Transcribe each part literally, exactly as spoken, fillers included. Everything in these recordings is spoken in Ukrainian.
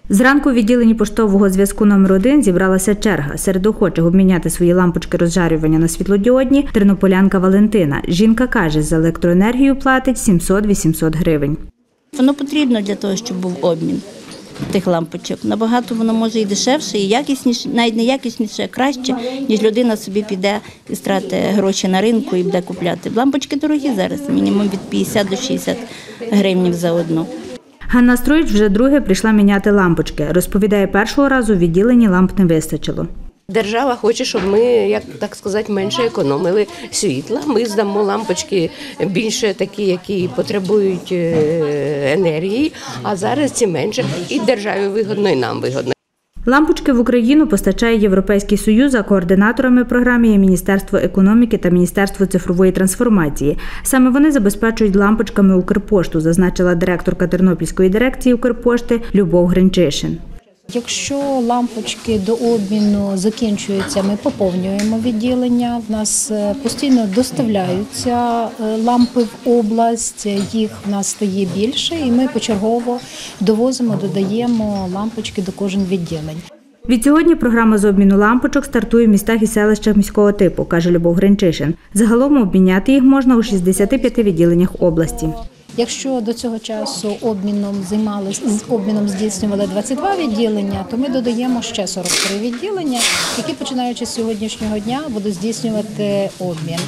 Зранку у відділенні поштового зв'язку номер один зібралася черга. Серед охочих обміняти свої лампочки розжарювання на світлодіодні – тернополянка Валентина. Жінка каже, за електроенергію платить сімсот-вісімсот гривень. Воно потрібно для того, щоб був обмін тих лампочок. Набагато воно може і дешевше, і якісніше, навіть не якісніше, а краще, ніж людина собі піде і стратить гроші на ринку і буде купляти. Лампочки дорогі зараз, мінімум від п'ятдесят до шістдесят гривень за одну. Ганна Струїч вже друге прийшла міняти лампочки. Розповідає, першого разу в відділенні ламп не вистачило. Держава хоче, щоб ми, як так сказати, менше економили світла. Ми здамо лампочки більше такі, які потребують енергії, а зараз ці менше. І державі вигодно, і нам вигодно. Лампочки в Україну постачає Європейський Союз, а координаторами програми є Міністерство економіки та Міністерство цифрової трансформації. Саме вони забезпечують лампочками Укрпошту, зазначила директорка Тернопільської дирекції Укрпошти Любов Гринчишин. Якщо лампочки до обміну закінчуються, ми поповнюємо відділення. В нас постійно доставляються лампи в область, їх в нас стає більше, і ми почергово довозимо, додаємо лампочки до кожного відділення. Відсьогодні програма з обміну лампочок стартує в містах і селищах міського типу, каже Любов Гринчишин. Загалом обміняти їх можна у шістдесяти п'яти відділеннях області. Якщо до цього часу обміном займалися, обміном здійснювали двадцять два відділення, то ми додаємо ще сорок три відділення, які, починаючи з сьогоднішнього дня, будуть здійснювати обмін.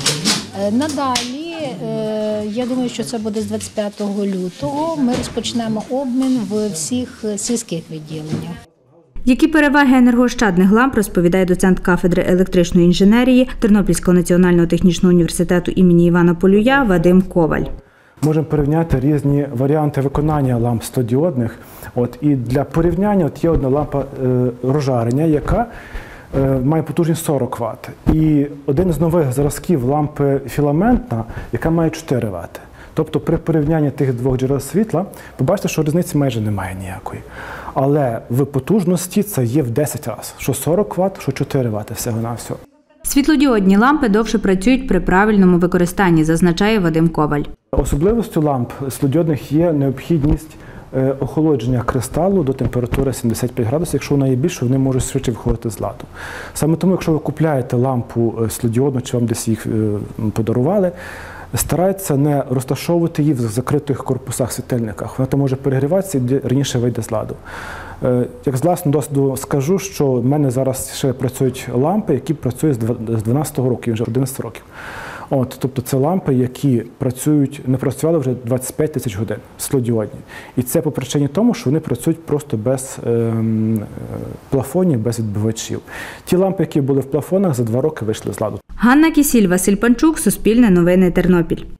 Надалі, я думаю, що це буде з двадцять п'ятого лютого, ми розпочнемо обмін в всіх сільських відділеннях. Які переваги енергоощадних ламп, розповідає доцент кафедри електричної інженерії Тернопільського національного технічного університету імені Івана Полюя Вадим Коваль. Можемо порівняти різні варіанти виконання ламп світлодіодних. От, і для порівняння от є одна лампа е, розжарення, яка е, має потужність сорок ват. І один з нових зразків лампи філаментна, яка має чотири вати. Тобто при порівнянні тих двох джерел світла, побачите, що різниці майже немає ніякої. Але в потужності це є в десять разів. Що сорок ват, що чотири вати всього-навсього. Світлодіодні лампи довше працюють при правильному використанні, зазначає Вадим Коваль. Особливістю ламп світлодіодних є необхідність охолодження кристалу до температури сімдесят п'ять градусів. Якщо вона є більше, вони можуть швидше виходити з ладу. Саме тому, якщо ви купуєте лампу світлодіодну, чи вам десь їх подарували, старайтеся не розташовувати її в закритих корпусах світильниках. Вона там може перегріватися і раніше вийде з ладу. Як з власного досвіду скажу, що в мене зараз ще працюють лампи, які працюють з дванадцятого року, вже одинадцять років. От, тобто це лампи, які працюють, не працювали вже двадцять п'ять тисяч годин, світлодіодні. І це по причині тому, що вони працюють просто без е, плафонів, без відбивачів. Ті лампи, які були в плафонах, за два роки вийшли з ладу. Ганна Кісіль, Василь Панчук, Суспільне новини, Тернопіль.